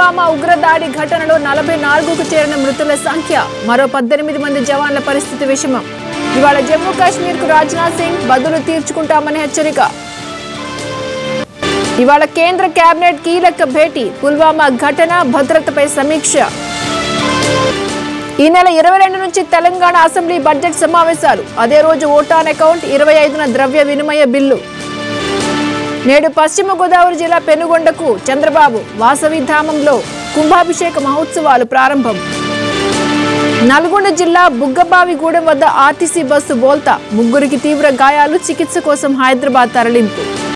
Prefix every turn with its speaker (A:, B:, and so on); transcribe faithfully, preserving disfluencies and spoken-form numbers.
A: పుల్వామా ఉగ్రదాడి ఘటనలో నలభై నాలుగుకు చేరిన మృతుల సంఖ్య, మరో పద్దెనిమిది మంది జవాన్ల పరిస్థితి విషమం. ఇవాళ జమ్మూ కాశ్మీర్ కు రాజ్నాథ్ సింగ్ బదులు తీర్చుకుంటామని హెచ్చరిక. ఇవాళ కేంద్ర కేబినెట్ కీలక భేటీ, పుల్వామా ఘటన భద్రతపై సమీక్ష. ఈ నెల ఇరవై రెండు నుంచి తెలంగాణ అసెంబ్లీ బడ్జెట్ సమావేశాలు, అదే రోజు ఓటాన్ అకౌంట్, ఇరవై ఐదున ద్రవ్య వినిమయ బిల్లు. నేడు పశ్చిమ గోదావరి జిల్లా పెనుగొండకు చంద్రబాబు వాసవి ధామంలో కుంభాభిషేక మహోత్సవాలు ప్రారంభం. నల్గొండ జిల్లా బుగ్గబావిగూడెం వద్ద ఆర్టీసీ బస్సు బోల్తా, ముగ్గురికి తీవ్ర గాయాలు, చికిత్స కోసం హైదరాబాద్ తరలింపు.